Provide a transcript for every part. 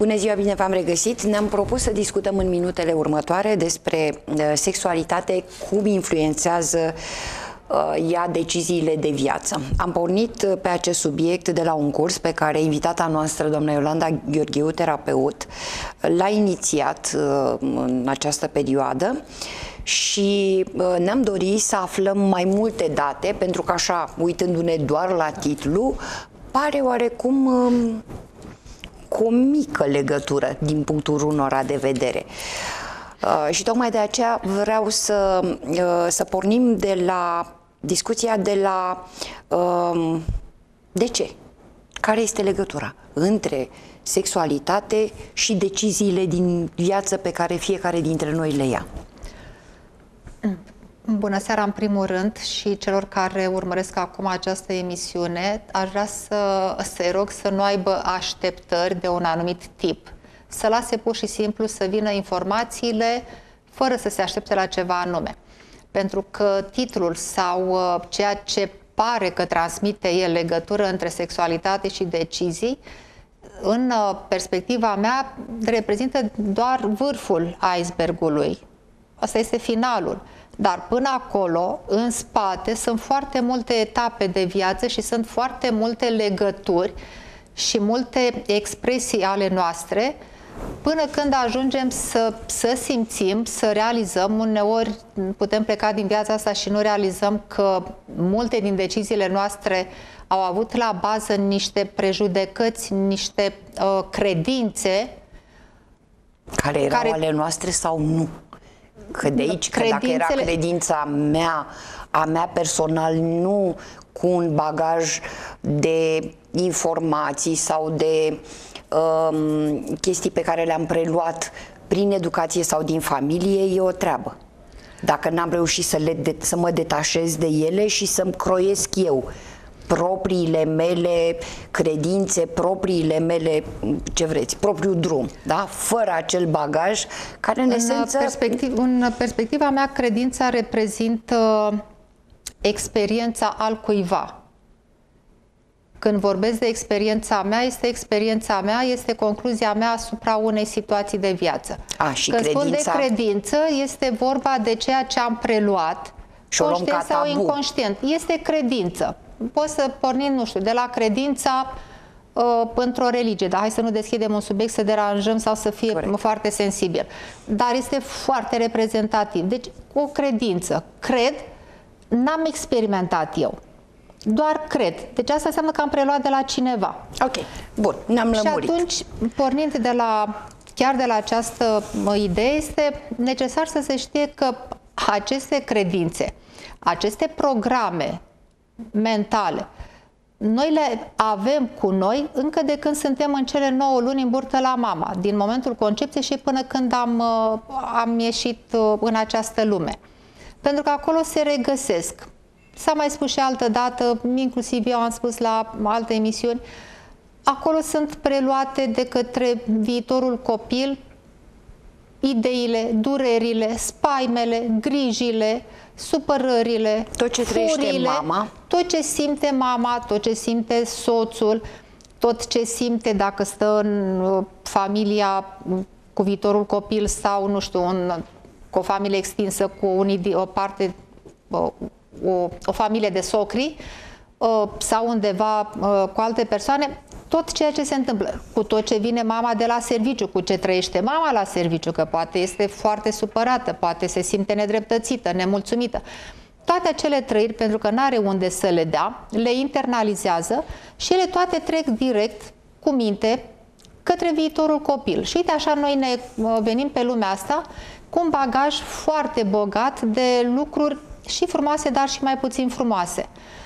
Bună ziua, bine v-am regăsit! Ne-am propus să discutăm în minutele următoare despre sexualitate, cum influențează ea deciziile de viață. Am pornit pe acest subiect de la un curs pe care invitata noastră, doamna Iolanda Gheorgheu, terapeut, l-a inițiat în această perioadă și ne-am dorit să aflăm mai multe date, pentru că așa, uitându-ne doar la titlu, pare oarecum cu o mică legătură din punctul unora de vedere. Și tocmai de aceea vreau să pornim de la discuția de la de ce? Care este legătura între sexualitate și deciziile din viață pe care fiecare dintre noi le ia? Bună seara în primul rând și celor care urmăresc acum această emisiune. Aș vrea să-i rog să nu aibă așteptări de un anumit tip. Să lase pur și simplu să vină informațiile fără să se aștepte la ceva anume. Pentru că titlul sau ceea ce pare că transmite el legătură între sexualitate și decizii, în perspectiva mea, reprezintă doar vârful icebergului. Asta este finalul. Dar până acolo, în spate, sunt foarte multe etape de viață și sunt foarte multe legături și multe expresii ale noastre, până când ajungem să simțim, să realizăm. Uneori putem pleca din viața asta și nu realizăm că multe din deciziile noastre au avut la bază niște prejudecăți, niște credințe care erau ale noastre sau nu. Că de aici, că dacă era credința mea, a mea personal, nu cu un bagaj de informații sau de chestii pe care le-am preluat prin educație sau din familie, e o treabă. Dacă n-am reușit să mă detașez de ele și să-mi croiesc eu propriile mele credințe, propriile mele, ce vreți, propriul drum, da? Fără acel bagaj care în esență... În perspectiva mea, credința reprezintă experiența altcuiva. Când vorbesc de experiența mea, este experiența mea, este concluzia mea asupra unei situații de viață. Și când credința... spun de credință, este vorba de ceea ce am preluat, conștient sau inconștient. Este credință. Poți să pornim, nu știu, de la credința într-o religie, dar hai să nu deschidem un subiect, să deranjăm sau să fie foarte sensibil. Dar este foarte reprezentativ. Deci, o credință. Cred, n-am experimentat eu. Doar cred. Deci asta înseamnă că am preluat de la cineva. Ok, bun, ne-am lămurit. Și atunci, pornind chiar de la această idee, este necesar să se știe că aceste credințe, aceste programe mentale, noi le avem cu noi încă de când suntem în cele 9 luni în burtă la mama, din momentul concepției și până când am ieșit în această lume. Pentru că acolo se regăsesc. S-a mai spus și altă dată, inclusiv eu am spus la alte emisiuni, acolo sunt preluate de către viitorul copil ideile, durerile, spaimele, grijile, supărările, tot ce trăiește mama, tot ce simte mama, tot ce simte soțul, tot ce simte dacă stă în familia cu viitorul copil sau, nu știu, cu o familie extinsă, cu o parte, o familie de socri sau undeva cu alte persoane, tot ceea ce se întâmplă, cu tot ce vine mama de la serviciu, cu ce trăiește mama la serviciu, că poate este foarte supărată, poate se simte nedreptățită, nemulțumită. Toate acele trăiri, pentru că n-are unde să le dea, le internalizează și ele toate trec direct cu minte către viitorul copil. Și uite, așa noi ne venim pe lumea asta cu un bagaj foarte bogat de lucruri și frumoase, dar și mai puțin frumoase.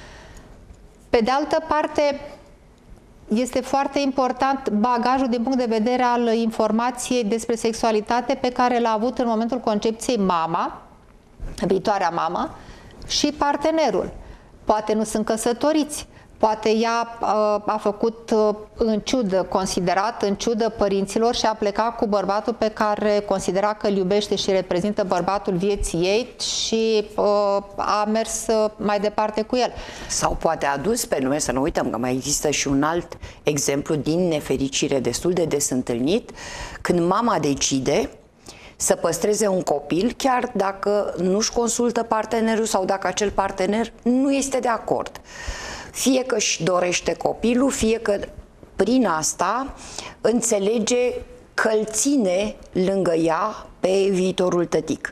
Pe de altă parte, este foarte important bagajul din punct de vedere al informației despre sexualitate pe care l-a avut în momentul concepției mama, viitoarea mamă, și partenerul. Poate nu sunt căsătoriți, Poate ea a făcut considerat în ciudă părinților și a plecat cu bărbatul pe care considera că îl iubește și reprezintă bărbatul vieții ei și a mers mai departe cu el. Sau poate a dus pe lume, să nu uităm că mai există și un alt exemplu din nefericire destul de des întâlnit, când mama decide să păstreze un copil, chiar dacă nu-și consultă partenerul sau dacă acel partener nu este de acord. Fie că își dorește copilul, fie că prin asta înțelege că îl ține lângă ea pe viitorul tătic.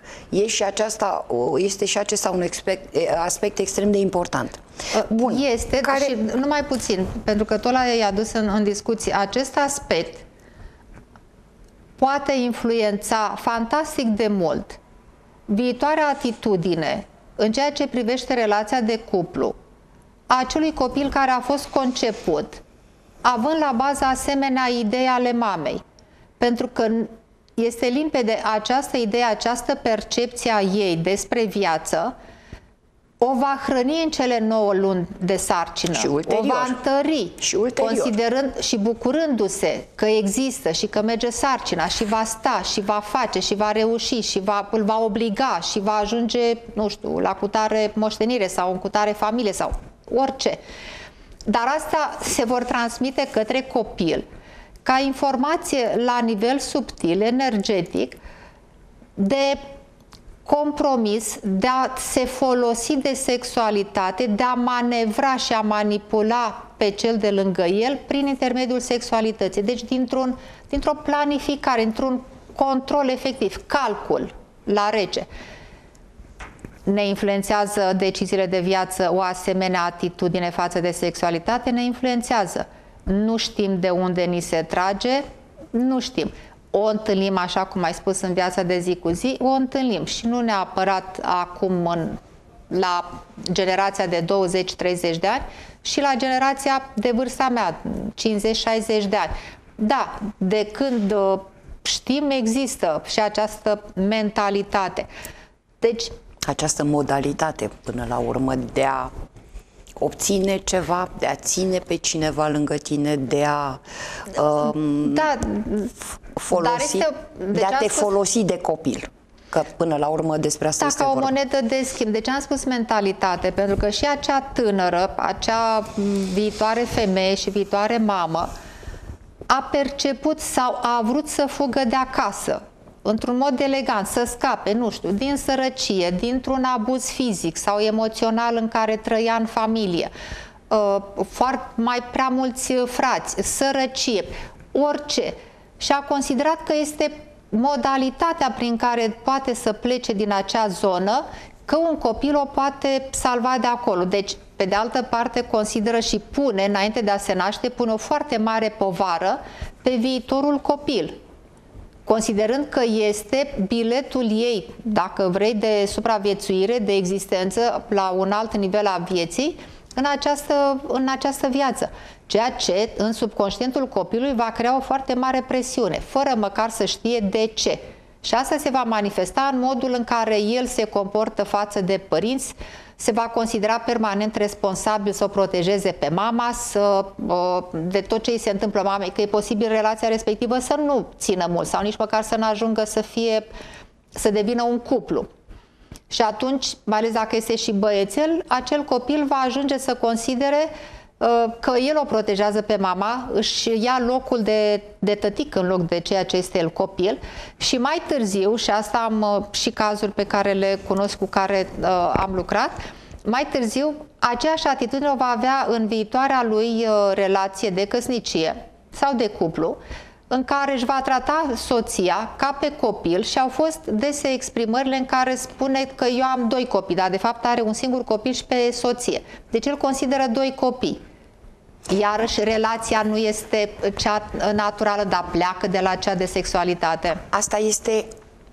Este și acesta un aspect extrem de important. Bun. Este, și numai puțin, pentru că tot l-ai adus în discuție. Acest aspect poate influența fantastic de mult viitoarea atitudine în ceea ce privește relația de cuplu a acelui copil care a fost conceput, având la bază asemenea idei ale mamei. Pentru că este limpede această idee, această percepție a ei despre viață, o va hrăni în cele 9 luni de sarcină, și ulterior. O va întări, și ulterior. Considerând și bucurându-se că există și că merge sarcina și va sta și va face și va reuși și îl va obliga și va ajunge, nu știu, la cutare moștenire sau în cutare familie sau orice. Dar asta se vor transmite către copil ca informație la nivel subtil, energetic, de compromis, de a se folosi de sexualitate, de a manevra și a manipula pe cel de lângă el prin intermediul sexualității. Deci dintr-o planificare, într-un control efectiv, calcul la rece. Ne influențează deciziile de viață o asemenea atitudine față de sexualitate? Ne influențează. Nu știm de unde ni se trage, nu știm. O întâlnim, așa cum ai spus, în viața de zi cu zi, o întâlnim și nu neapărat acum la generația de 20-30 de ani și la generația de vârsta mea, 50-60 de ani. Da, de când știm, există și această mentalitate. Deci, această modalitate, până la urmă, de a obține ceva, de a ține pe cineva lângă tine, de a folosi, de a te folosi de copil. Că până la urmă despre asta este vorba. Ca o monedă de schimb. De ce am spus mentalitate? Pentru că și acea tânără, acea viitoare femeie și viitoare mamă a perceput sau a vrut să fugă de acasă într-un mod elegant, să scape, nu știu, din sărăcie, dintr-un abuz fizic sau emoțional în care trăia în familie, mai prea mulți frați, sărăcie, orice. Și a considerat că este modalitatea prin care poate să plece din acea zonă, că un copil o poate salva de acolo. Deci, pe de altă parte, consideră și pune, înainte de a se naște, pune o foarte mare povară pe viitorul copil, considerând că este biletul ei, dacă vrei, de supraviețuire, de existență la un alt nivel a vieții în această viață. Ceea ce în subconștientul copilului va crea o foarte mare presiune, fără măcar să știe de ce. Și asta se va manifesta în modul în care el se comportă față de părinți, se va considera permanent responsabil să o protejeze pe mama, de tot ce îi se întâmplă mamei, că e posibil relația respectivă să nu țină mult sau nici măcar să nu ajungă să devină un cuplu. Și atunci, mai ales dacă este și băiețel, acel copil va ajunge să considere că el o protejează pe mama, își ia locul de tătic în loc de ceea ce este el copil și mai târziu, și asta am și cazuri pe care le cunosc, cu care am lucrat, mai târziu aceeași atitudine o va avea în viitoarea lui relație de căsnicie sau de cuplu, în care își va trata soția ca pe copil și au fost dese exprimările în care spune că eu am 2 copii, dar de fapt are un singur copil și pe soție. Deci el consideră 2 copii. Iarăși relația nu este cea naturală, dar pleacă de la cea de sexualitate. Asta este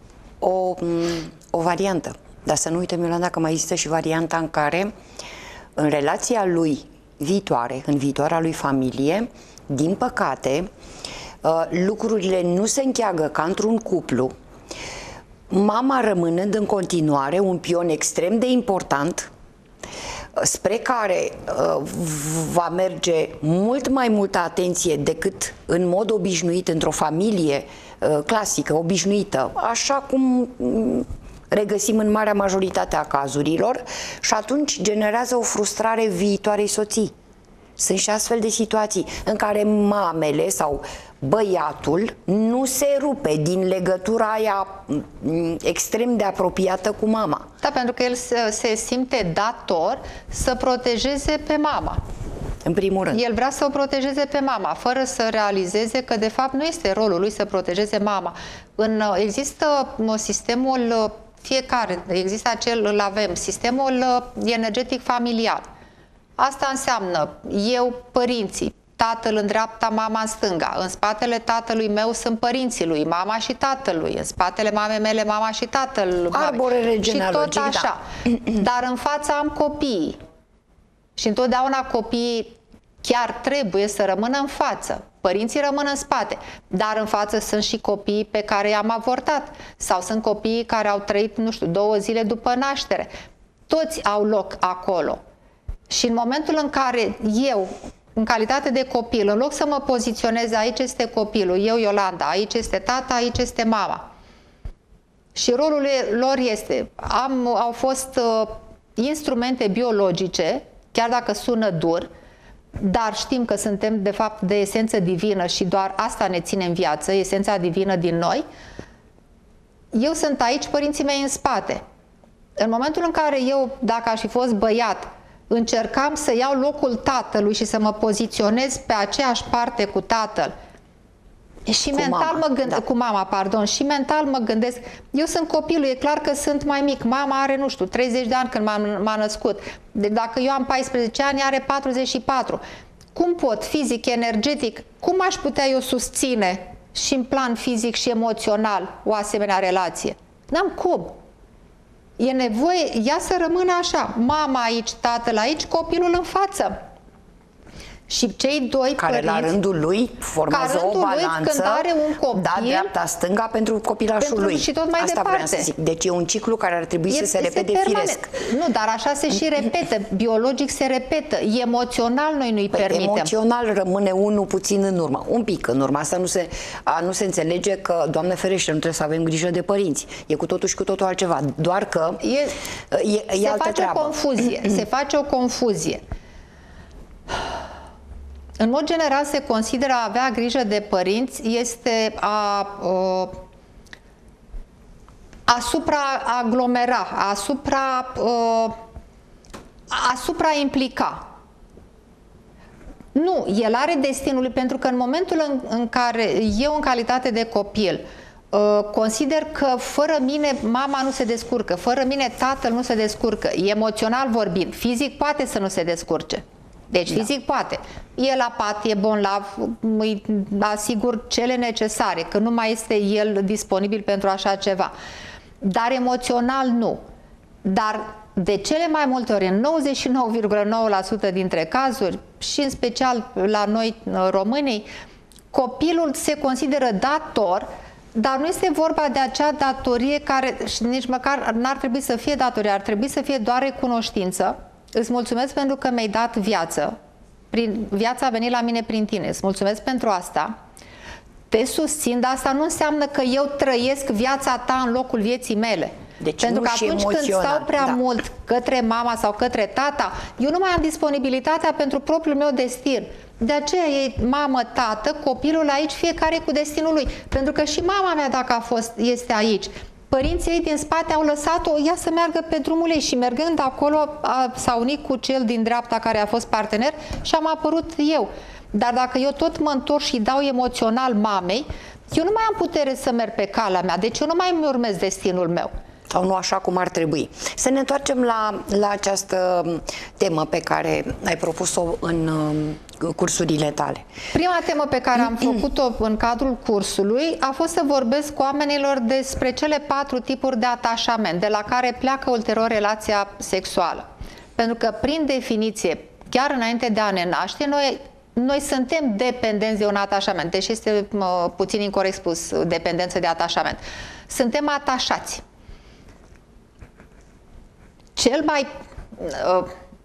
o variantă. Dar să nu uităm, Iolanda, că mai există și varianta în care în relația lui viitoare, în viitoarea lui familie, din păcate, lucrurile nu se încheagă ca într-un cuplu, mama rămânând în continuare un pion extrem de important spre care va merge mult mai multă atenție decât în mod obișnuit într-o familie clasică, obișnuită, așa cum regăsim în marea majoritate a cazurilor, și atunci generează o frustrare viitoarei soții. Sunt și astfel de situații în care mamele sau băiatul nu se rupe din legătura aia extrem de apropiată cu mama. Da, pentru că el se simte dator să protejeze pe mama. În primul rând. El vrea să o protejeze pe mama, fără să realizeze că de fapt nu este rolul lui să protejeze mama. Există sistemul fiecare, există îl avem, sistemul energetic familial. Asta înseamnă eu, părinții, tatăl în dreapta, mama în stânga. În spatele tatălui meu sunt părinții lui, mama și tatălui. În spatele mamei mele, mama și tatăl. Arborele genealogic, și tot așa. Da. Dar în fața am copiii. Și întotdeauna copiii chiar trebuie să rămână în față. Părinții rămân în spate. Dar în față sunt și copiii pe care i-am avortat. Sau sunt copiii care au trăit, nu știu, 2 zile după naștere. Toți au loc acolo. Și în momentul în care eu, în calitate de copil, în loc să mă poziționez, aici este copilul, eu, Iolanda, aici este tata, aici este mama. Și rolul lor este, au fost instrumente biologice, chiar dacă sună dur, dar știm că suntem de fapt de esență divină și doar asta ne ține în viață, esența divină din noi. Eu sunt aici, părinții mei în spate. În momentul în care eu, dacă aș fi fost băiat, încercam să iau locul tatălui și să mă poziționez pe aceeași parte cu tatăl. Și mental mă gândesc, cu mama, pardon, și mental mă gândesc, eu sunt copilul, e clar că sunt mai mic, mama are, nu știu, 30 de ani când m-a născut, dacă eu am 14 ani, are 44. Cum pot, fizic, energetic, cum aș putea eu susține și în plan fizic și emoțional o asemenea relație? N-am cum. E nevoie, ea să rămână așa, mama aici, tatăl aici, copilul în față. Și cei doi care părinți, la rândul lui formează o balanță, când are un copil, da, dreapta-stânga pentru copilașul lui. Și tot mai asta departe. vreau să zic. Deci e un ciclu care ar trebui să se repete firesc. Nu, dar așa se și repetă. Biologic se repetă. Emoțional noi nu-i permitem. Emoțional rămâne unul puțin în urmă. Un pic în urmă. Asta nu se înțelege că, Doamne ferește, nu trebuie să avem grijă de părinți. E cu totul și cu totul altceva. Doar că e altă treabă. Se face o confuzie. În mod general se consideră a avea grijă de părinți este a supraaglomera, asupra implica. Nu, el are destinul lui, pentru că în momentul în care eu, în calitate de copil, consider că fără mine mama nu se descurcă, fără mine tatăl nu se descurcă, emoțional vorbind, fizic poate să nu se descurce. Deci fizic poate. E la pat, e bolnav, îi asigur cele necesare, că nu mai este el disponibil pentru așa ceva. Dar emoțional nu. Dar de cele mai multe ori, în 99,9% dintre cazuri, și în special la noi românii, copilul se consideră dator, dar nu este vorba de acea datorie care nici măcar n-ar trebui să fie datorie, ar trebui să fie doar recunoștință. Îți mulțumesc pentru că mi-ai dat viață. Viața a venit la mine prin tine. Îți mulțumesc pentru asta. Te susțin, dar asta nu înseamnă că eu trăiesc viața ta în locul vieții mele. Deci pentru că atunci când stau prea mult către mama sau către tata, eu nu mai am disponibilitatea pentru propriul meu destin. De aceea e mamă, tată, copilul aici, fiecare cu destinul lui. Pentru că și mama mea, dacă este aici, părinții ei din spate au lăsat-o ea să meargă pe drumul ei și mergând acolo s-a unit cu cel din dreapta care a fost partener și am apărut eu. Dar dacă eu tot mă întorc și dau emoțional mamei, eu nu mai am putere să merg pe calea mea, deci eu nu mai îmi urmez destinul meu. Sau nu așa cum ar trebui. Să ne întoarcem la această temă pe care ai propus-o în cursurile tale. Prima temă pe care am făcut-o în cadrul cursului a fost să vorbesc cu oamenilor despre cele 4 tipuri de atașament, de la care pleacă ulterior relația sexuală. Pentru că, prin definiție, chiar înainte de a ne naște, noi suntem dependenți de un atașament, deși este puțin incorect spus dependență de atașament. Suntem atașați. Cel mai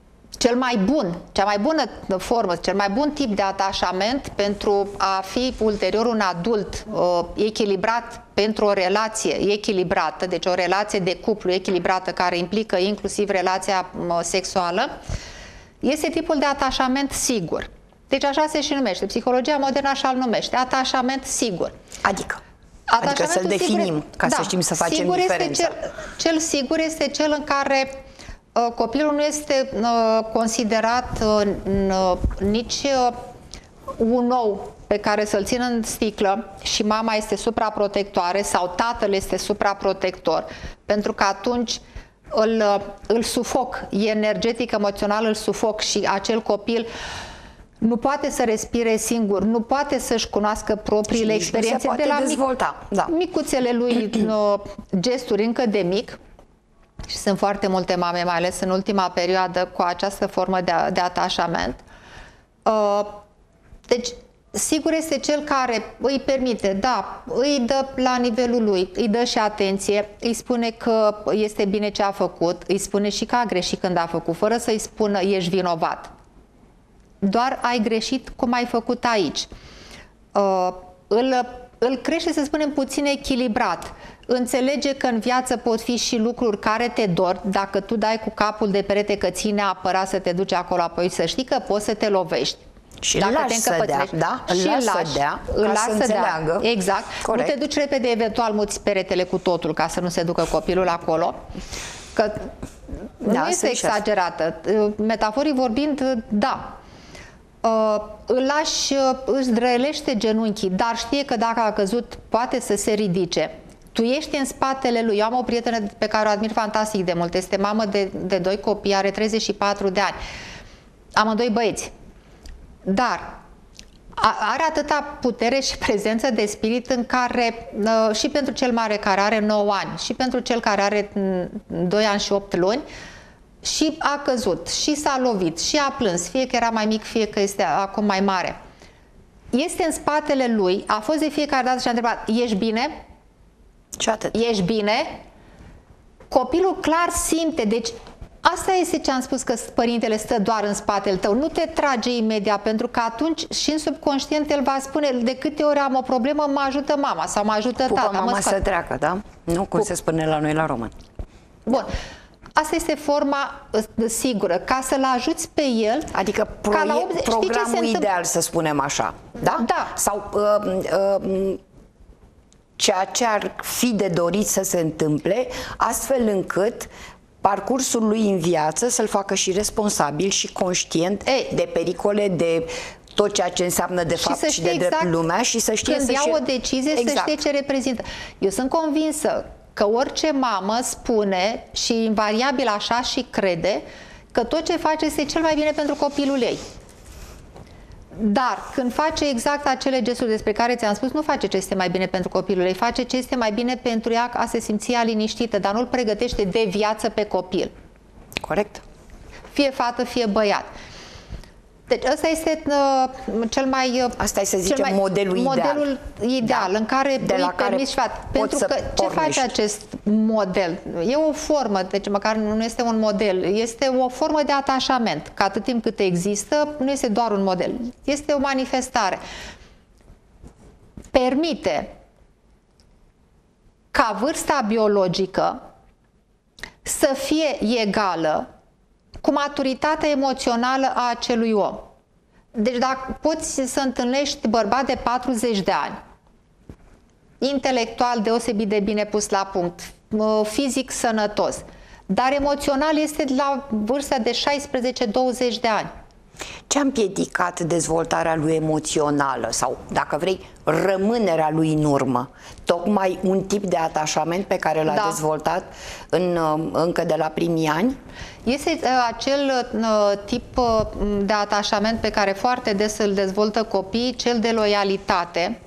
cea mai bună formă, cel mai bun tip de atașament pentru a fi ulterior un adult echilibrat pentru o relație echilibrată, deci o relație de cuplu echilibrată care implică inclusiv relația sexuală, este tipul de atașament sigur. Deci așa se și numește. Psihologia modernă așa îl numește. Atașament sigur. Adică să-l definim, ca să știm să facem diferența. Cel sigur este cel în care copilul nu este considerat nici un ou pe care să-l țină în sticlă și mama este supraprotectoare sau tatăl este supraprotector, pentru că atunci îl sufoc, energetic, emoțional îl sufoc și acel copil nu poate să respire singur, nu poate să-și cunoască propriile experiențe de la micuțele lui gesturi încă de mic. Și sunt foarte multe mame, mai ales în ultima perioadă, cu această formă de atașament. Deci, sigur este cel care îi permite, îi dă la nivelul lui, îi dă și atenție, îi spune că este bine ce a făcut, îi spune și că a greșit când a făcut, fără să-i spună ești vinovat. Doar ai greșit cum ai făcut aici. Îl crește, să spunem, puțin echilibrat. Înțelege că în viață pot fi și lucruri care te dor. Dacă tu dai cu capul de perete că ține apărat să te duci acolo, apoi să știi că poți să te lovești. Și îl lași să dea, îl lași să înțeleagă. Exact. Corect. Nu te duci repede, eventual muți peretele cu totul ca să nu se ducă copilul acolo. Că nu este exagerată. Metaforic vorbind, îl lași, își drăilește genunchii, dar știe că dacă a căzut poate să se ridice. Tu ești în spatele lui. Eu am o prietenă pe care o admir fantastic de mult. Este mamă de 2 copii, are 34 de ani. Amândoi băieți. Dar are atâta putere și prezență de spirit în care și pentru cel mare care are 9 ani și pentru cel care are 2 ani și 8 luni și a căzut, și s-a lovit, și a plâns, fie că era mai mic, fie că este acum mai mare. Este în spatele lui, a fost de fiecare dată și a întrebat, ești bine? Și atât. Ești bine? Copilul clar simte, deci asta este ce am spus, că părintele stă doar în spatele tău, nu te trage imediat, pentru că atunci și în subconștient el va spune, de câte ori am o problemă, mă ajută mama sau mă ajută tata. Mama să treacă, da? Nu cum se spune la noi la român. Bun. Asta este forma sigură, ca să-l ajuți pe el. Adică programul ideal, să spunem așa. Da? Da. Sau ceea ce ar fi de dorit să se întâmple, astfel încât parcursul lui în viață să-l facă și responsabil și conștient de pericole, de tot ceea ce înseamnă de fapt și de drept lumea și să știe când ia o decizie să știe ce reprezintă. Eu sunt convinsă că orice mamă spune și invariabil așa și crede că tot ce face este cel mai bine pentru copilul ei. Dar când face exact acele gesturi despre care ți-am spus, nu face ce este mai bine pentru copilul ei, face ce este mai bine pentru ea a se simți liniștită, dar nu-l pregătește de viață pe copil. Corect. Fie fată, fie băiat. Deci ăsta este cel mai... Asta e, să zicem, modelul ideal în care îi permiți și fată. Pentru că ce face acest model? E o formă, deci măcar nu este un model, este o formă de atașament. Că atât timp cât există, nu este doar un model, este o manifestare. Permite ca vârsta biologică să fie egală cu maturitatea emoțională a acelui om. Deci dacă poți să întâlnești bărbat de 40 de ani, intelectual deosebit de bine pus la punct, fizic sănătos, dar emoțional este la vârsta de 16-20 de ani. Ce a împiedicat dezvoltarea lui emoțională sau, dacă vrei, rămânerea lui în urmă? Tocmai un tip de atașament pe care l-a dezvoltat încă de la primii ani? Este acel tip de atașament pe care foarte des îl dezvoltă copiii, cel de loialitate,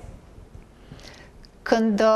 când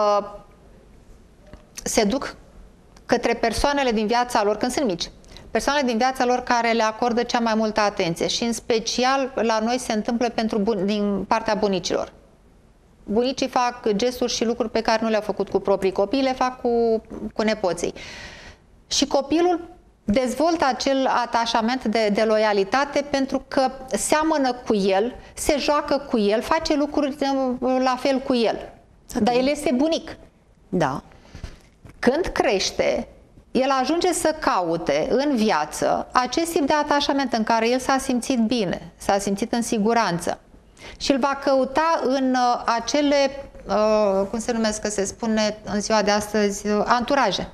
se duc către persoanele din viața lor, când sunt mici, persoanele din viața lor care le acordă cea mai multă atenție și în special la noi se întâmplă din partea bunicilor. Bunicii fac gesturi și lucruri pe care nu le-au făcut cu proprii copii, le fac cu nepoții. Și copilul dezvoltă acel atașament de loialitate pentru că seamănă cu el, se joacă cu el, face lucruri la fel cu el. Dar el este bunic. Da. Când crește, el ajunge să caute în viață acest tip de atașament în care el s-a simțit bine, s-a simțit în siguranță. Și îl va căuta în acele, cum se numesc, că se spune în ziua de astăzi, anturaje.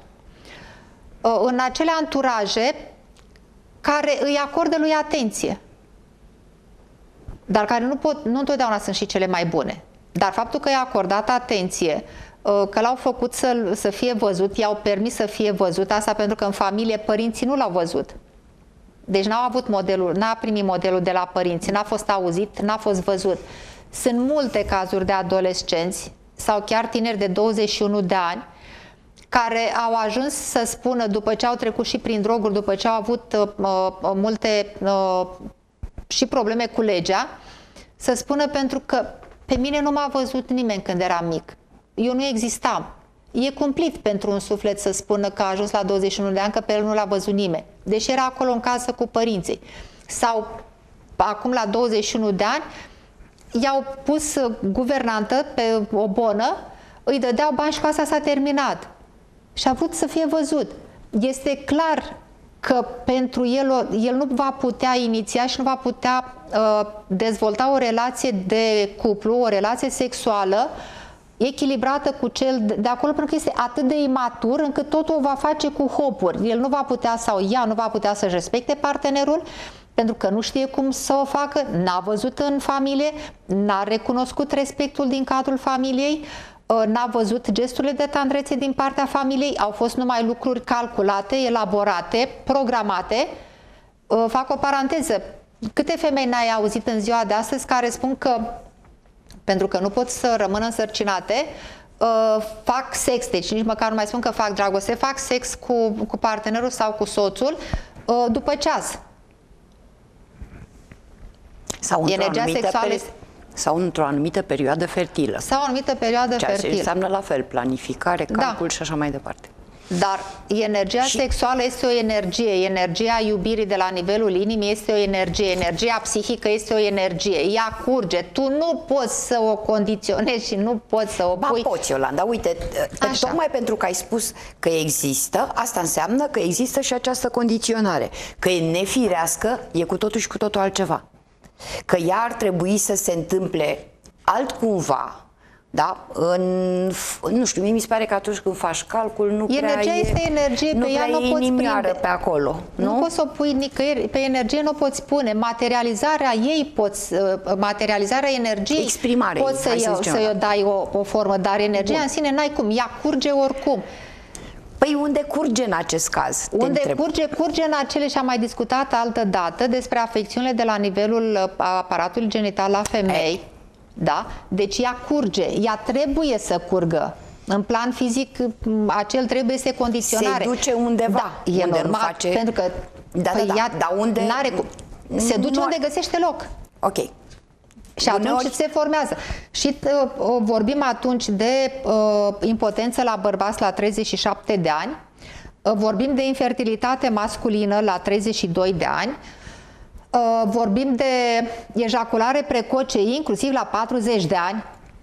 În acele anturaje care îi acordă lui atenție, dar care nu întotdeauna sunt și cele mai bune. Dar faptul că i-a acordat atenție, că l-au făcut să fie văzut, i-au permis să fie văzut, asta pentru că în familie părinții nu l-au văzut. Deci n-au avut modelul, n-a primit modelul de la părinți, n-a fost auzit, n-a fost văzut. Sunt multe cazuri de adolescenți sau chiar tineri de 21 de ani care au ajuns să spună, după ce au trecut și prin droguri, după ce au avut multe și probleme cu legea, să spună pentru că pe mine nu m-a văzut nimeni când eram mic. Eu nu existam. E cumplit pentru un suflet să spună că a ajuns la 21 de ani, că pe el nu l-a văzut nimeni, deși era acolo în casă cu părinții. Sau acum la 21 de ani i-au pus guvernantă pe o bonă, îi dădeau bani și casa s-a terminat. Și a vrut să fie văzut. Este clar că pentru el nu va putea iniția și nu va putea dezvolta o relație de cuplu, o relație sexuală echilibrată cu cel de acolo, pentru că este atât de imatur încât totul o va face cu hopuri. El nu va putea, sau ea nu va putea să-și respecte partenerul, pentru că nu știe cum să o facă, n-a văzut în familie, n-a recunoscut respectul din cadrul familiei, n-a văzut gesturile de tandrețe din partea familiei, au fost numai lucruri calculate, elaborate, programate. Fac o paranteză. Câte femei n-ai auzit în ziua de astăzi care spun că, pentru că nu pot să rămână însărcinate, fac sex, deci nici măcar nu mai spun că fac dragoste, fac sex cu partenerul sau cu soțul după ceas. Sau într-o anumită perioadă fertilă. Sau o anumită perioadă fertilă. Ceea ce înseamnă la fel, planificare, calcul și așa mai departe. Dar energia sexuală este o energie, energia iubirii de la nivelul inimii este o energie, energia psihică este o energie, ea curge, tu nu poți să o condiționezi și nu poți să o pui. Ba poți, Iolanda, uite, tocmai pentru că ai spus că există, asta înseamnă că există și această condiționare, că e nefirească, e cu totul și cu totul altceva. Că ea ar trebui să se întâmple altcumva. Da? Nu știu, mie mi se pare că atunci când faci calcul nu prea energia este energie, pe ea nu poți prinde pe acolo. Nu poți să o pui nicăieri, pe energie nu poți pune. Materializarea ei poți, materializarea energiei exprimare, poți să-i dai o formă, dar energia în sine n-ai cum, ea curge oricum. Păi unde curge în acest caz? Unde curge în acele, și am mai discutat altă dată despre afecțiunile de la nivelul aparatului genital la femei. Da? Deci ea curge, ea trebuie să curgă. În plan fizic, acel trebuie să condiționare. Se duce undeva. Da, e unde normal, face... pentru că dar unde... se duce unde găsește loc. Ok. Și atunci se formează. Și vorbim atunci de impotență la bărbați la 37 de ani, vorbim de infertilitate masculină la 32 de ani, vorbim de ejaculare precoce inclusiv la 40 de ani.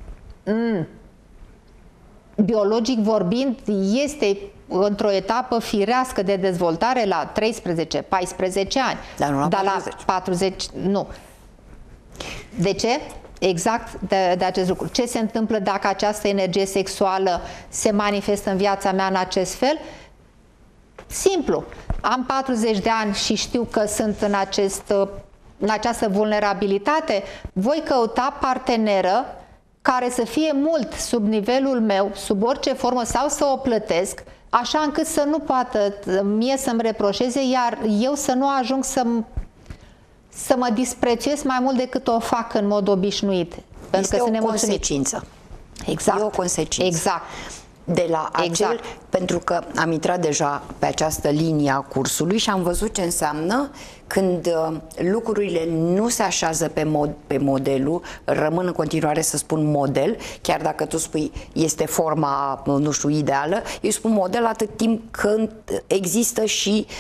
Biologic vorbind, este într-o etapă firească de dezvoltare la 13-14 ani. Dar nu la 40. La 40 nu. De ce? Exact de acest lucru. Ce se întâmplă dacă această energie sexuală se manifestă în viața mea în acest fel? Simplu. Am 40 de ani și știu că sunt în această vulnerabilitate, voi căuta parteneră care să fie mult sub nivelul meu, sub orice formă, sau să o plătesc, așa încât să nu poată mie să-mi reproșeze, iar eu să nu ajung să mă disprețuiesc mai mult decât o fac în mod obișnuit. Este o consecință. Exact. E o consecință. Exact. De la acel, pentru că am intrat deja pe această linie a cursului și am văzut ce înseamnă când lucrurile nu se așează pe modelul, rămân în continuare să spun model, chiar dacă tu spui este forma, nu știu, ideală, eu spun model atât timp când există și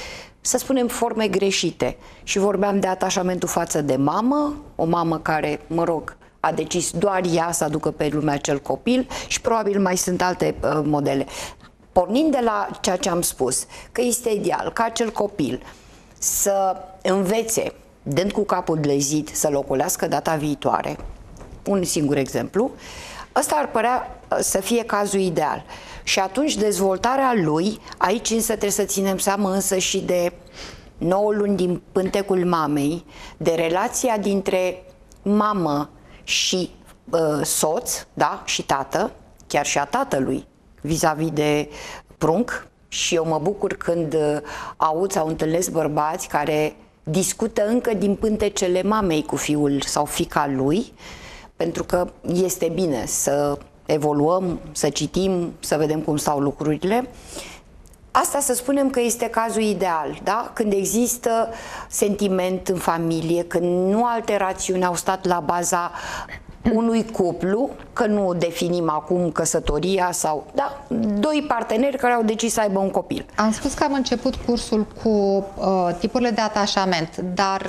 să spunem, forme greșite. Și vorbeam de atașamentul față de mamă, o mamă care, mă rog, a decis doar ea să aducă pe lume acel copil și probabil mai sunt alte modele. Pornind de la ceea ce am spus, că este ideal ca acel copil să învețe, dând cu capul de zid, să loculească data viitoare, un singur exemplu, ăsta ar părea să fie cazul ideal. Și atunci dezvoltarea lui, aici însă trebuie să ținem seama însă și de 9 luni din pântecul mamei, de relația dintre mamă și soț, da, și tată, chiar și a tatălui, vis-a-vis de prunc. Și eu mă bucur când aud sau întâlnesc bărbați care discută încă din pântecele mamei cu fiul sau fiica lui, pentru că este bine să evoluăm, să citim, să vedem cum stau lucrurile. Asta să spunem că este cazul ideal, da? Când există sentiment în familie, când nu alte rațiuni au stat la baza unui cuplu, că nu definim acum căsătoria sau, da, doi parteneri care au decis să aibă un copil. Am spus că am început cursul cu tipurile de atașament, dar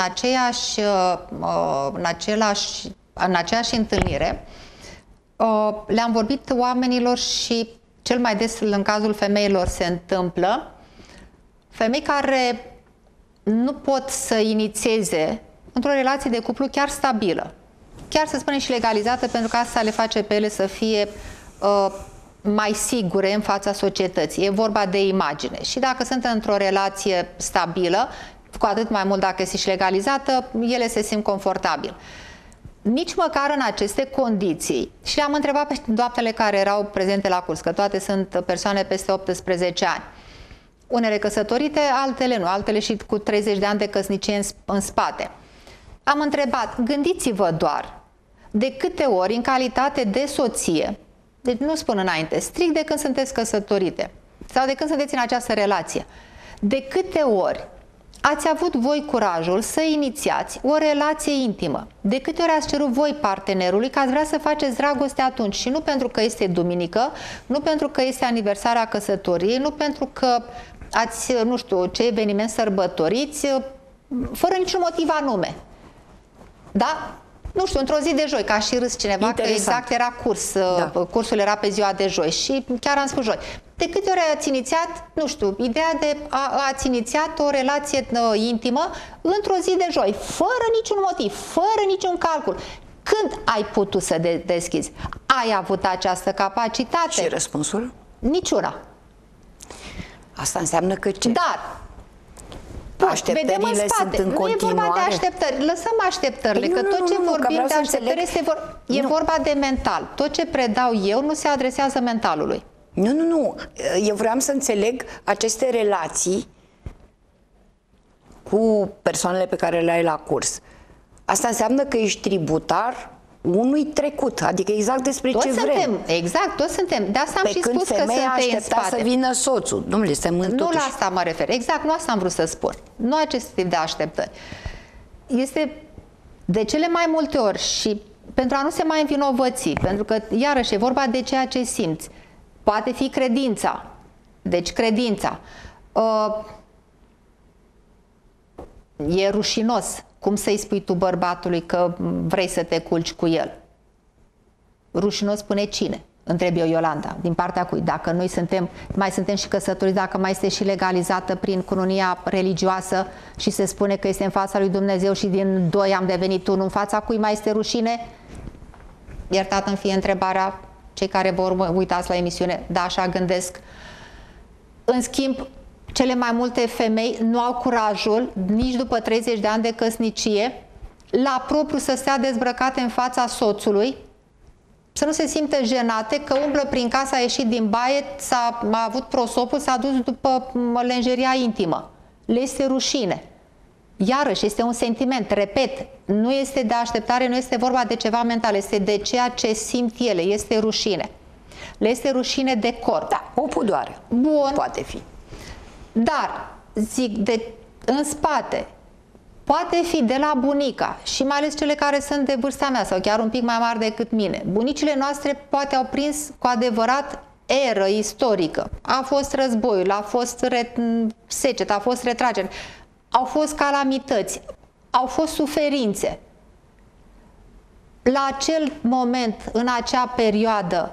în aceeași întâlnire le-am vorbit oamenilor și cel mai des în cazul femeilor se întâmplă, femei care nu pot să inițieze într-o relație de cuplu chiar stabilă, chiar să spunem și legalizată, pentru că asta le face pe ele să fie mai sigure în fața societății. E vorba de imagine. Și dacă sunt într-o relație stabilă, cu atât mai mult dacă este și legalizată, ele se simt confortabil. Nici măcar în aceste condiții, și le-am întrebat pe doamnele care erau prezente la curs, că toate sunt persoane peste 18 ani, unele căsătorite, altele nu, altele și cu 30 de ani de căsnicie în spate. Am întrebat, gândiți-vă doar, de câte ori în calitate de soție, deci nu spun înainte, strict de când sunteți căsătorite sau de când sunteți în această relație, de câte ori ați avut voi curajul să inițiați o relație intimă? De câte ori ați cerut voi partenerului că ați vrea să faceți dragoste atunci? Și nu pentru că este duminică, nu pentru că este aniversarea căsătoriei, nu pentru că ați, nu știu, ce eveniment sărbătoriți, fără niciun motiv anume. Da? Nu știu, într-o zi de joi, ca și râs cineva, interesant, că exact era curs, da. Cursul era pe ziua de joi și chiar am spus joi. De câte ori ați inițiat, nu știu, ideea de ați inițiat o relație intimă într-o zi de joi, fără niciun motiv, fără niciun calcul. Când ai putut să deschizi? Ai avut această capacitate? Și răspunsul? Niciuna. Asta înseamnă că ce? Dar așteptările sunt în continuare. Nu e vorba de așteptări. Lăsăm așteptările, că tot ce vorbim de așteptări e vorba de mental. Tot ce predau eu nu se adresează mentalului. Nu. Eu vreau să înțeleg aceste relații cu persoanele pe care le ai la curs. Asta înseamnă că ești tributar unui trecut, adică exact despre toți ce suntem, vrem. Exact, toți suntem. De asta am și spus că sunt în spate. Să vină soțul. Dom'le, nu la asta mă refer. Exact, nu asta am vrut să spun. Nu acest tip de așteptări. Este de cele mai multe ori și pentru a nu se mai învinovăți, pentru că iarăși e vorba de ceea ce simți. Poate fi credința. Deci credința. E rușinos. Cum să-i spui tu bărbatului că vrei să te culci cu el? Rușinos spune cine? Întreb eu, Iolanda, din partea cui? Dacă noi mai suntem și căsătoriți, dacă mai este și legalizată prin cununia religioasă și se spune că este în fața lui Dumnezeu și din doi am devenit unul, în fața cui mai este rușine? Iertat-mi fie întrebarea, cei care vor uitați la emisiune, da, așa gândesc. În schimb, cele mai multe femei nu au curajul, nici după 30 de ani de căsnicie, la propriu să stea dezbrăcate în fața soțului, să nu se simtă jenate că umblă prin casă, a ieșit din baie, a avut prosopul, s-a dus după lenjeria intimă. Le este rușine. Iarăși, este un sentiment, repet, nu este de așteptare, nu este vorba de ceva mental, este de ceea ce simt ele, este rușine. Le este rușine de corp. Da, o pudoare. Bun. Poate fi. Dar, zic, în spate, poate fi de la bunica și mai ales cele care sunt de vârsta mea sau chiar un pic mai mari decât mine. Bunicile noastre poate au prins cu adevărat eră istorică. A fost războiul, a fost seceta, a fost retragere, au fost calamități, au fost suferințe. La acel moment, în acea perioadă,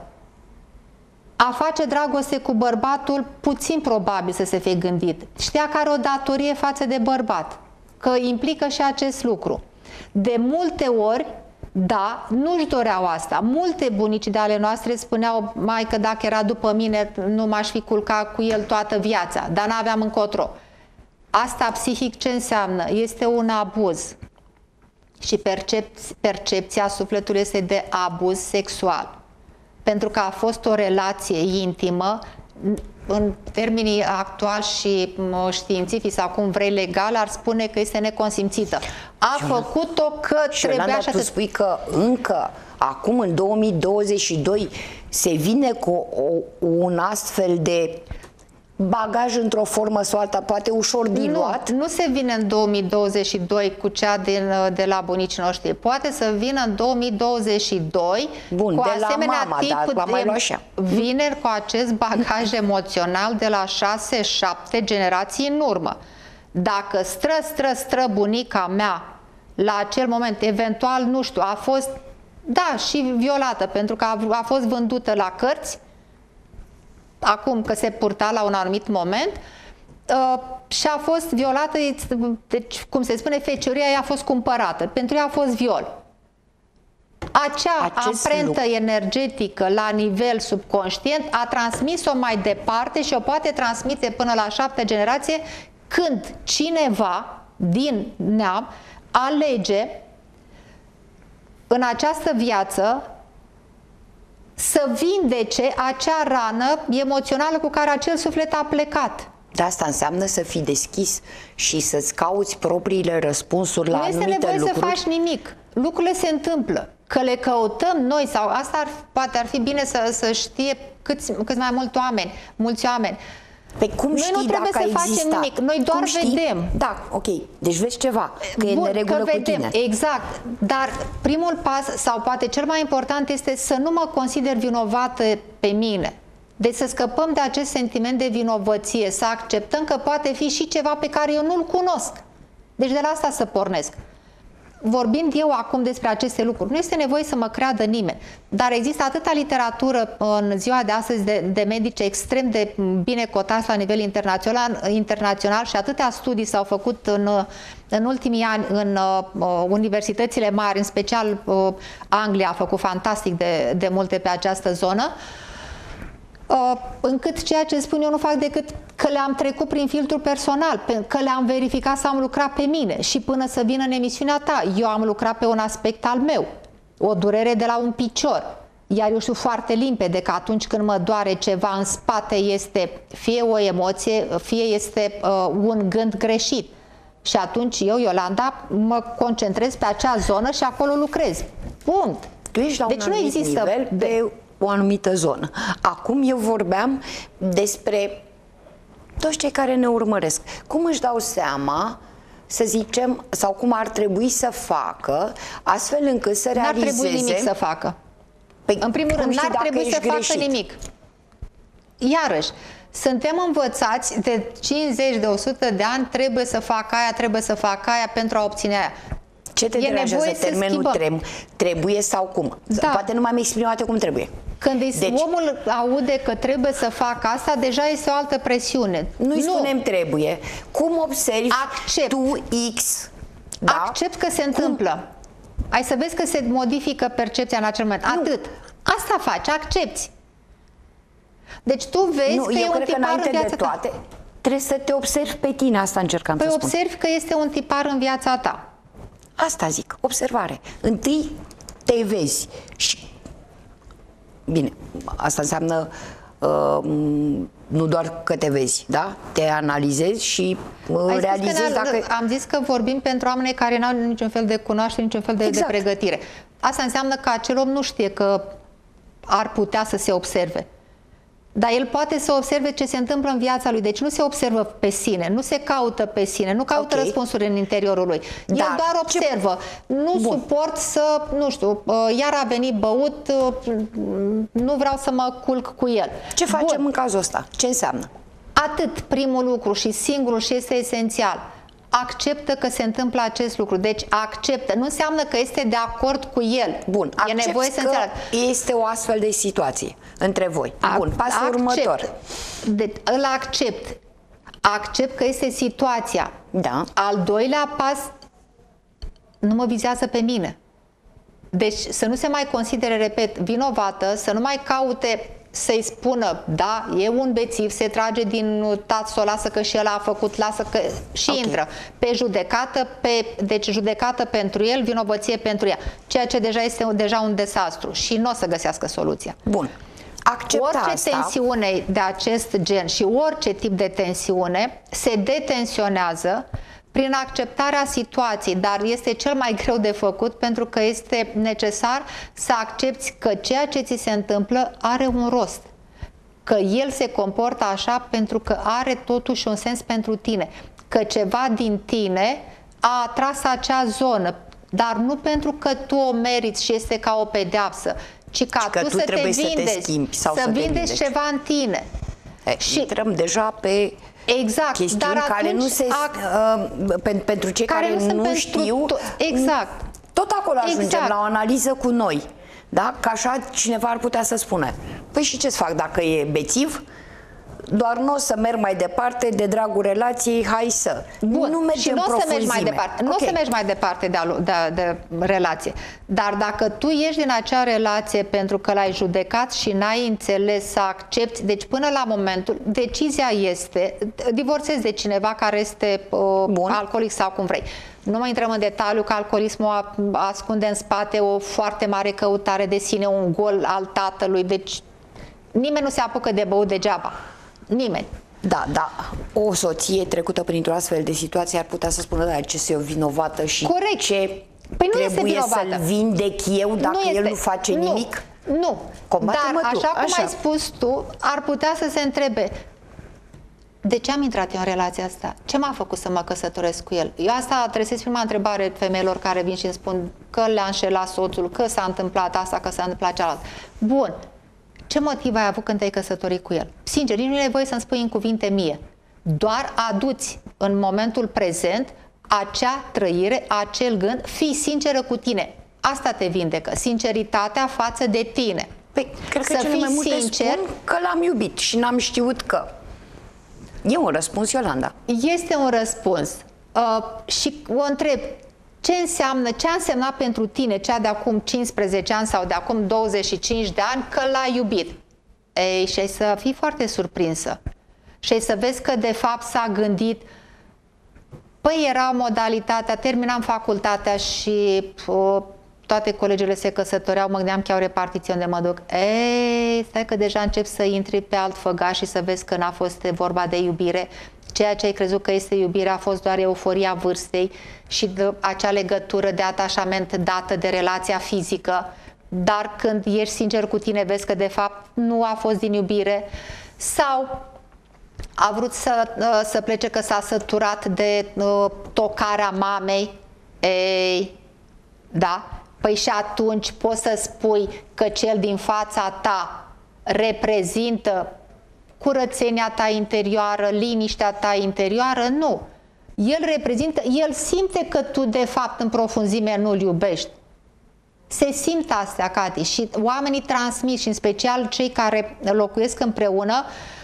a face dragoste cu bărbatul, puțin probabil să se fie gândit. Știa că are o datorie față de bărbat, că implică și acest lucru. De multe ori, da, nu-și doreau asta. Multe bunici de ale noastre spuneau, maică, dacă era după mine, nu m-aș fi culcat cu el toată viața, dar n-aveam încotro. Asta psihic ce înseamnă? Este un abuz. Și percepția sufletului este de abuz sexual. Pentru că a fost o relație intimă, în termenii actuali și științifici sau cum vrei legal, ar spune că este neconsimțită. A făcut-o că trebuia și tu spui că încă acum, în 2022, se vine cu un astfel de bagaj într-o formă sau alta, poate ușor diluat? Nu se vine în 2022 cu cea de la bunicii noștri. Poate să vină în 2022 Bun, cu de asemenea la mama, tip dar mai de vineri cu acest bagaj emoțional de la 6-7 generații în urmă. Dacă stră bunica mea la acel moment, eventual, nu știu, a fost, da, și violată, pentru că a fost vândută la cărți, acum că se purta la un anumit moment, și a fost violată, deci, cum se spune, fecioria i-a fost cumpărată, pentru ea a fost viol. Acea amprentă energetică la nivel subconștient a transmis-o mai departe și o poate transmite până la 7-a generație, când cineva din neam alege în această viață să vindece acea rană emoțională cu care acel suflet a plecat. De asta înseamnă să fii deschis și să-ți cauți propriile răspunsuri la anumite lucruri. Nu este nevoie să faci nimic. Lucrurile se întâmplă. Că le căutăm noi, sau asta poate ar fi bine să știe câți mai mulți oameni. Pe cum noi știi nu trebuie dacă să facem nimic, noi doar vedem. Da, ok. Deci vezi ceva, că e în neregulă cu tine. Exact. Dar primul pas, sau poate cel mai important, este să nu mă consider vinovată pe mine. Deci să scăpăm de acest sentiment de vinovăție, să acceptăm că poate fi și ceva pe care eu nu-l cunosc. Deci de la asta să pornesc. Vorbind eu acum despre aceste lucruri, nu este nevoie să mă creadă nimeni, dar există atâta literatură în ziua de astăzi de medici extrem de bine cotați la nivel internațional și atâtea studii s-au făcut în ultimii ani în universitățile mari, în special Anglia a făcut fantastic de multe pe această zonă, încât ceea ce spun eu nu fac decât că le-am trecut prin filtrul personal, că le-am verificat să am lucrat pe mine și până să vină în emisiunea ta, eu am lucrat pe un aspect al meu, o durere de la un picior, iar eu știu foarte limpede că atunci când mă doare ceva în spate este fie o emoție, fie este un gând greșit. Și atunci eu, Iolanda, mă concentrez pe acea zonă și acolo lucrez. Punct. Tu ești la un anumit nivel pe o anumită zonă. Acum eu vorbeam despre toți cei care ne urmăresc. Cum își dau seama, să zicem, sau cum ar trebui să facă, astfel încât să realizeze... N-ar trebui nimic să facă. În primul rând, n-ar trebui să facă nimic. Iarăși, suntem învățați de 50, de 100 de ani, trebuie să fac aia, trebuie să fac aia pentru a obține aia. Ce te deranjează termenul trebuie sau cum? Da. Poate nu m-am exprimat cum trebuie. Când omul aude că trebuie să facă asta, deja este o altă presiune. Nu-i spunem trebuie. Cum observi tu X? Da? Accept că se întâmplă. Ai să vezi că se modifică percepția în acel moment. Atât. Asta faci, accepti. Deci tu vezi că e un tipar în viața ta. Trebuie să te observi pe tine, asta încercam să spun. Observi că este un tipar în viața ta. Asta zic, observare. Întâi te vezi și... Bine, asta înseamnă nu doar că te vezi, da? Te analizezi și realizezi dacă... Am zis că vorbim pentru oameni care n-au niciun fel de cunoaștere, niciun fel de pregătire. Asta înseamnă că acel om nu știe că ar putea să se observe. Dar el poate să observe ce se întâmplă în viața lui. Deci nu se observă pe sine, nu se caută pe sine, nu caută răspunsuri în interiorul lui. El doar observă. Nu suport să, nu știu, iar a venit băut, nu vreau să mă culc cu el. Ce facem în cazul ăsta? Ce înseamnă? Atât, primul lucru și singurul și este esențial. Acceptă că se întâmplă acest lucru. Deci acceptă. Nu înseamnă că este de acord cu el. Bun, e nevoie să înțeleagă. Este o astfel de situație între voi. Bun, pasul următor. Deci îl accept. Accept că este situația. Da. Al doilea pas, nu mă vizează pe mine. Deci să nu se mai considere, repet, vinovată, să nu mai caute să-i spună, da, e un bețiv, se trage din taț, o lasă că și el a făcut, lasă că și intră pe judecată, deci judecată pentru el, vinovăție pentru ea, ceea ce deja este deja un dezastru și nu o să găsească soluția. Bun. Orice tensiune de acest gen și orice tip de tensiune se detensionează prin acceptarea situației, dar este cel mai greu de făcut pentru că este necesar să accepti că ceea ce ți se întâmplă are un rost. Că el se comportă așa pentru că are totuși un sens pentru tine. Că ceva din tine a atras acea zonă, dar nu pentru că tu o meriți și este ca o pedeapsă, ci ca tu să te vindești, să vindești ceva în tine. Și intrăm deja pe chestiuni dar care nu se pentru cei care nu știu, exact. Tot acolo ajungem la o analiză cu noi, da? Că așa cineva ar putea să spună, păi și ce-ți fac dacă e bețiv? Doar nu o să merg mai departe de dragul relației, hai să. Bun. Nu mergem în profunzime. Nu o să mergi mai departe de relație. Dar dacă tu ieși din acea relație pentru că l-ai judecat și n-ai înțeles să accepti, deci până la momentul, decizia este, divorțezi de cineva care este alcoolic sau cum vrei. Nu mai intrăm în detaliu că alcoolismul ascunde în spate o foarte mare căutare de sine, un gol al tatălui, deci nimeni nu se apucă de băut degeaba. Nimeni. Da, da. O soție trecută printr-o astfel de situație ar putea să spună, da, ce eu vinovată și corect. Ce păi nu trebuie să-l vindec eu dacă el nu face nimic? Nu. Dar așa cum ai spus tu, ar putea să se întrebe, de ce am intrat eu în relația asta? Ce m-a făcut să mă căsătoresc cu el? Eu asta adresez prima întrebare femeilor care vin și îmi spun că le-a înșelat soțul, că s-a întâmplat asta, că s-a întâmplat cealaltă. Bun. Ce motiv ai avut când te-ai căsătorit cu el? Sincer, nu e nevoie să-mi spui în cuvinte mie. Doar aduți în momentul prezent acea trăire, acel gând, fii sinceră cu tine. Asta te vindecă, sinceritatea față de tine. Păi, cred că cele mai multe spun că l-am iubit și n-am știut că. E un răspuns, Iolanda. Este un răspuns. Și o întreb, ce a însemnat pentru tine cea de acum 15 ani sau de acum 25 de ani că l-ai iubit? Ei, și ai să fii foarte surprinsă. Și ai să vezi că de fapt s-a gândit, păi era modalitatea, terminam facultatea și toate colegele se căsătoreau, mă gândeam că au repartiție unde mă duc. Ei, stai că deja încep să intri pe alt făgaș și să vezi că n-a fost vorba de iubire. Ceea ce ai crezut că este iubire a fost doar euforia vârstei și acea legătură de atașament dată de relația fizică. Dar când ești sincer cu tine, vezi că de fapt nu a fost din iubire. Sau a vrut să plece că s-a săturat de tocarea mamei. Ei, da? Păi și atunci poți să spui că cel din fața ta reprezintă curățenia ta interioară, liniștea ta interioară? Nu. El simte că tu de fapt în profunzime nu-l iubești. Se simt astea, Cati, și oamenii transmit, și în special cei care locuiesc împreună,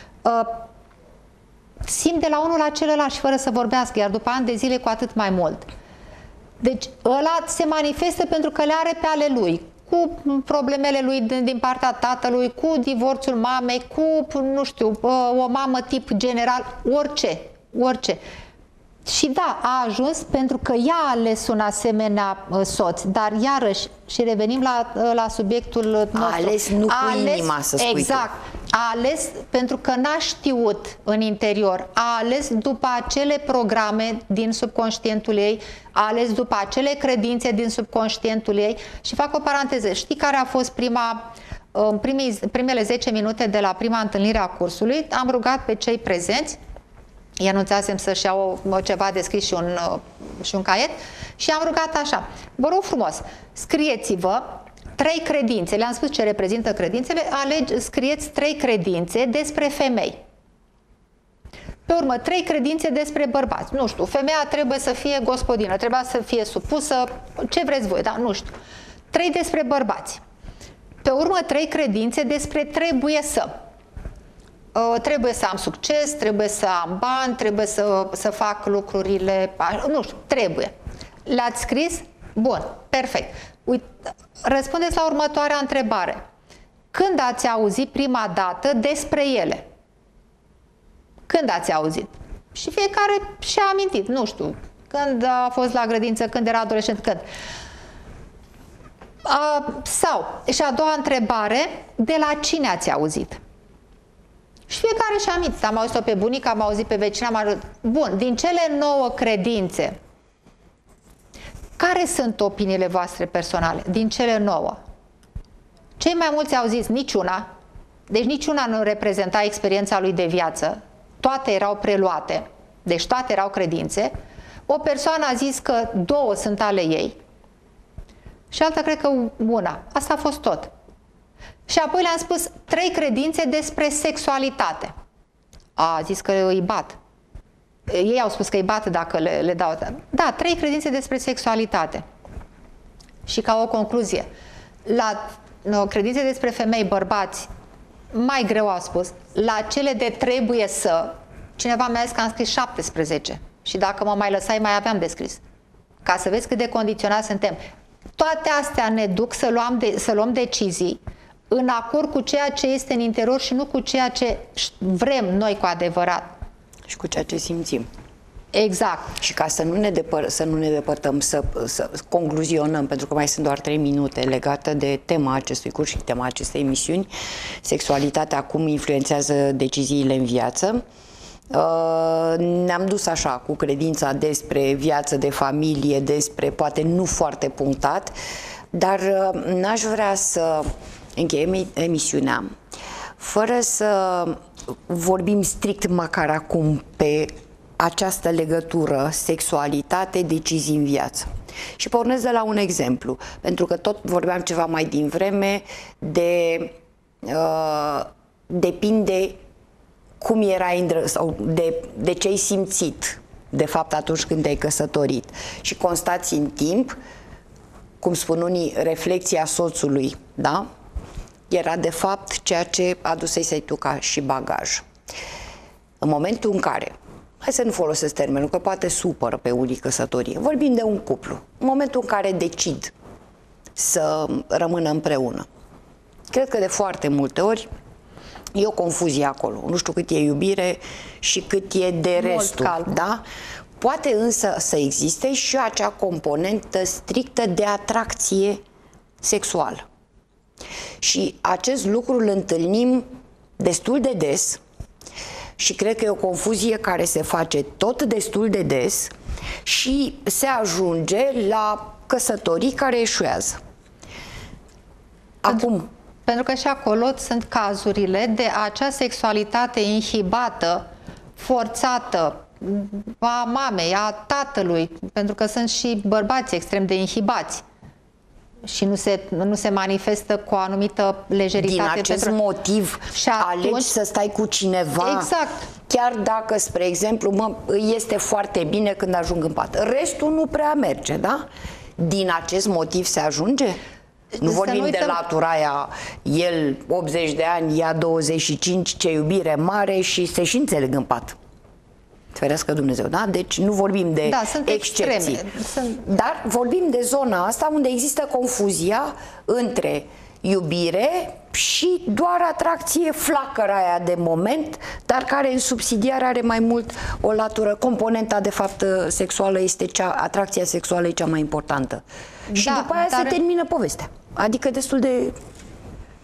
simt de la unul la celălalt și fără să vorbească, iar după ani de zile cu atât mai mult. Deci ăla se manifestă pentru că le are pe ale lui, cu problemele lui din partea tatălui, cu divorțul mamei, cu, nu știu, o mamă tip general, orice. Și da, a ajuns pentru că ea a ales un asemenea soț, dar iarăși, și revenim la subiectul nostru. A ales nu cu inima, să spui exact. A ales pentru că n-a știut în interior, a ales după acele programe din subconștientul ei, a ales după acele credințe din subconștientul ei. Și fac o paranteză. Știi care a fost prima în primele 10 minute de la prima întâlnire a cursului, am rugat pe cei prezenți, îi anunțasem să-și iau ceva de scris și un caiet și am rugat așa: vă rog frumos, scrieți-vă 3 credințe, le-am spus ce reprezintă credințele, scrieți 3 credințe despre femei. Pe urmă, 3 credințe despre bărbați. Nu știu, femeia trebuie să fie gospodină, trebuie să fie supusă, ce vreți voi, dar nu știu. 3 despre bărbați. Pe urmă, 3 credințe despre trebuie să. Trebuie să am succes, trebuie să am bani, trebuie să fac lucrurile, nu știu, trebuie. Le-ați scris? Bun, perfect. Uite, răspundeți la următoarea întrebare. Când ați auzit prima dată despre ele? Când ați auzit? Și fiecare și-a amintit, nu știu, când a fost la grădință, când era adolescent, când. Sau, și a doua întrebare, de la cine ați auzit? Și fiecare și-a amintit. Am auzit-o pe bunica, am auzit pe vecina, Bun, din cele 9 credințe, care sunt opiniile voastre personale? Din cele 9. Cei mai mulți au zis niciuna, deci niciuna nu reprezenta experiența lui de viață, toate erau preluate, deci toate erau credințe. O persoană a zis că 2 sunt ale ei și alta cred că una. Asta a fost tot. Și apoi le-am spus 3 credințe despre sexualitate. A zis că îi bat. Ei au spus că îi bat dacă le dau. Da, 3 credințe despre sexualitate. Și ca o concluzie, la credințe despre femei, bărbați, mai greu au spus. La cele de trebuie să, cineva mi-a zis că am scris 17. Și dacă mă mai lăsai, mai aveam de scris. Ca să vezi cât de condiționați suntem. Toate astea ne duc să luăm decizii în acord cu ceea ce este în interior și nu cu ceea ce vrem noi cu adevărat. Și cu ceea ce simțim. Exact. Și ca să nu ne depărtăm, să concluzionăm, pentru că mai sunt doar 3 minute legată de tema acestui curs și tema acestei emisiuni, sexualitatea, cum influențează deciziile în viață. Ne-am dus așa cu credința despre viață de familie, despre poate nu foarte punctat, dar n-aș vrea să încheiem emisiunea fără să vorbim strict măcar acum pe această legătură sexualitate, decizii în viață. Și pornesc de la un exemplu, pentru că tot vorbeam ceva mai din vreme de depinde cum erai sau de ce ai simțit de fapt atunci când te-ai căsătorit. Și constați în timp, cum spun unii, reflexia soțului, da? Era de fapt ceea ce adusei tu ca și bagaj. În momentul în care, hai să nu folosesc termenul, că poate supără pe unii căsătorie, vorbim de un cuplu, în momentul în care decid să rămână împreună, cred că de foarte multe ori e o confuzie acolo. Nu știu cât e iubire și cât e de restul. Da? Poate însă să existe și acea componentă strictă de atracție sexuală. Și acest lucru îl întâlnim destul de des și cred că e o confuzie care se face tot destul de des și se ajunge la căsătorii care eșuează. Acum, pentru că și acolo sunt cazurile de acea sexualitate inhibată, forțată, a mamei, a tatălui, pentru că sunt și bărbați extrem de inhibați și nu se manifestă cu o anumită lejeritate. Din acest motiv și atunci, alegi să stai cu cineva, exact, chiar dacă, spre exemplu, este foarte bine când ajung în pat. Restul nu prea merge, da? Din acest motiv se ajunge? Nu vorbim de latura aia, el 80 de ani, ea 25, ce iubire mare și se și înțeleg în pat. Ferească Dumnezeu, da? Deci nu vorbim de excepții. Dar vorbim de zona asta unde există confuzia între iubire și doar atracție, flacăra aia de moment, dar care în subsidiar are mai mult o latură. Componenta, de fapt, sexuală este atracția sexuală e cea mai importantă. Și după aia se termină povestea. Adică destul de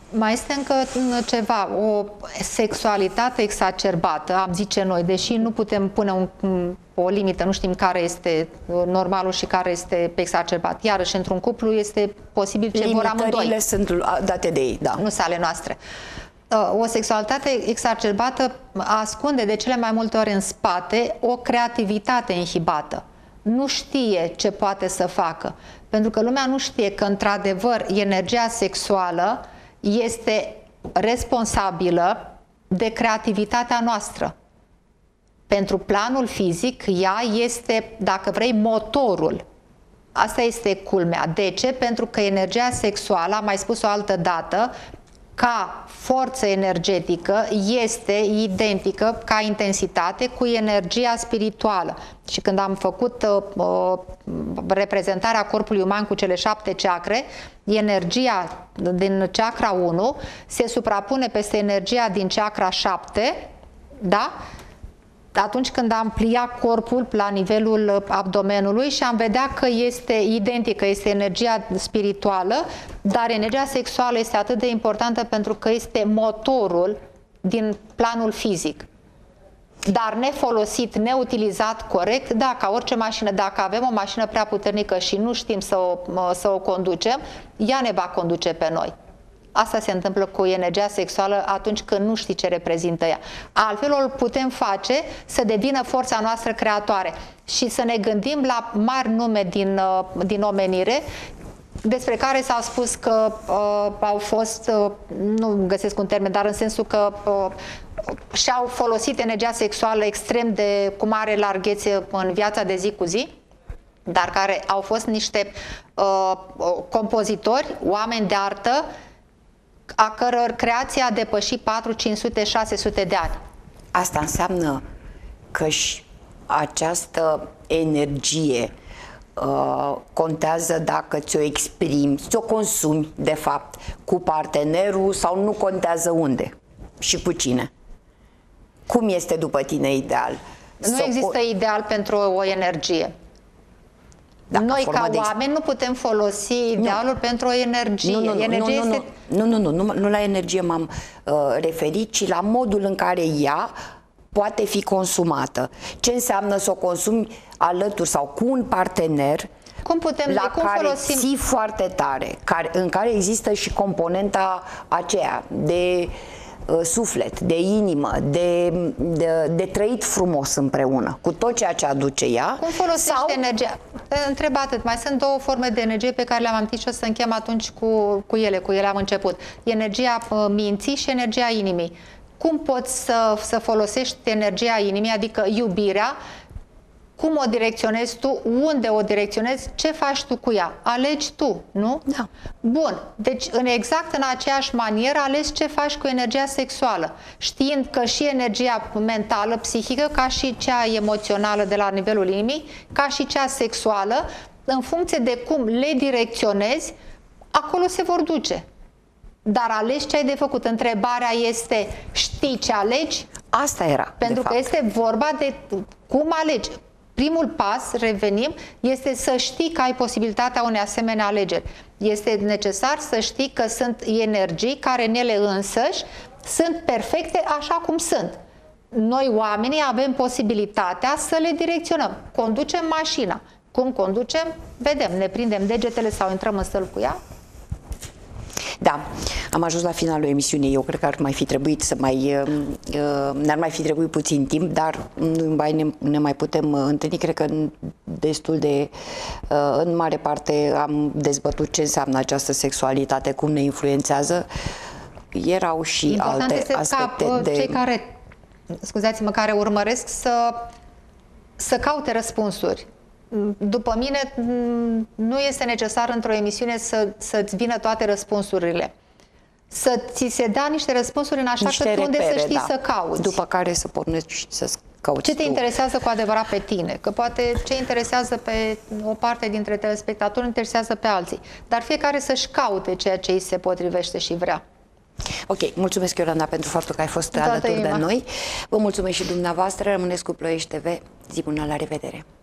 Mai este încă ceva, o sexualitate exacerbată, am zice noi, deși nu putem pune o limită, nu știm care este normalul și care este exacerbat. Iarăși, într-un cuplu este posibil ce vor amândoi. Limitările sunt date de ei, da. Nu sunt ale noastre. O sexualitate exacerbată ascunde de cele mai multe ori în spate o creativitate inhibată. Nu știe ce poate să facă. Pentru că lumea nu știe că, într-adevăr, energia sexuală este responsabilă de creativitatea noastră. Pentru planul fizic, ea este, dacă vrei, motorul. Asta este culmea. De ce? Pentru că energia sexuală, am mai spus o altă dată, ca forță energetică este identică ca intensitate cu energia spirituală. Și când am făcut reprezentarea corpului uman cu cele 7 chakre, energia din chakra 1 se suprapune peste energia din chakra 7, da? Atunci când am pliat corpul la nivelul abdomenului și am vedea că este identică, este energia spirituală, dar energia sexuală este atât de importantă pentru că este motorul din planul fizic. Dar nefolosit, neutilizat corect, da, ca orice mașină, dacă avem o mașină prea puternică și nu știm să o conducem, ea ne va conduce pe noi. Asta se întâmplă cu energia sexuală atunci când nu știi ce reprezintă ea. Altfel o putem face să devină forța noastră creatoare și să ne gândim la mari nume din omenire despre care s-a spus că au fost, nu găsesc un termen, dar în sensul că și-au folosit energia sexuală extrem de cu mare larghețe în viața de zi cu zi, dar care au fost niște compozitori, oameni de artă, a căror creație a depășit 4, 500, 600 de ani. Asta înseamnă că și această energie contează dacă ți-o exprimi, ți-o consumi, de fapt, cu partenerul sau nu contează unde și cu cine. Cum este după tine ideal? Nu există ideal pentru o energie. Dacă noi, ca oameni, nu putem folosi idealul pentru o energie. Nu la energie m-am referit, ci la modul în care ea poate fi consumată. Ce înseamnă să o consumi alături sau cu un partener cum folosim? Ții foarte tare, în care există și componenta aceea de suflet, de inimă, de trăit frumos împreună, cu tot ceea ce aduce ea. Cum folosește energia? Întreb atât. Mai sunt două forme de energie pe care le-am amintit și o să închem atunci cu ele am început. Energia minții și energia inimii. Cum poți să folosești energia inimii, adică iubirea, cum o direcționezi tu, unde o direcționezi, ce faci tu cu ea. Alegi tu, nu? Da. Bun. Deci, exact în aceeași manieră, alegi ce faci cu energia sexuală, știind că și energia mentală, psihică, ca și cea emoțională de la nivelul inimii, ca și cea sexuală, în funcție de cum le direcționezi, acolo se vor duce. Dar alegi ce ai de făcut. Întrebarea este, știi ce alegi? Asta era, pentru că este vorba de cum alegi. Primul pas, revenim, este să știi că ai posibilitatea unei asemenea alegeri. Este necesar să știi că sunt energii care în ele însăși sunt perfecte așa cum sunt. Noi, oamenii, avem posibilitatea să le direcționăm. Conducem mașina. Cum conducem? Vedem, ne prindem degetele sau intrăm în stăl cu ea. Da, am ajuns la finalul emisiunii. Eu cred că ar mai fi trebuit ne-ar mai fi trebuit puțin timp, dar ne mai putem întâlni. Cred că destul de, în mare parte, am dezbătut ce înseamnă această sexualitate, cum ne influențează. Erau și important alte aspecte ca cei care, scuzați-mă, care urmăresc să caute răspunsuri. După mine, nu este necesar într-o emisiune să-ți vină toate răspunsurile. Să ți se dea niște răspunsuri în așa că tu unde să știi să cauți. După care să pornești și să cauți. Ce te interesează cu adevărat pe tine? Că poate ce interesează pe o parte dintre telespectatori interesează pe alții. Dar fiecare să-și caute ceea ce îi se potrivește și vrea. Ok, mulțumesc, Iolanda, pentru faptul că ai fost alături de noi. Vă mulțumesc și dumneavoastră. Rămâneți cu Ploiești TV. Zi bună, la revedere!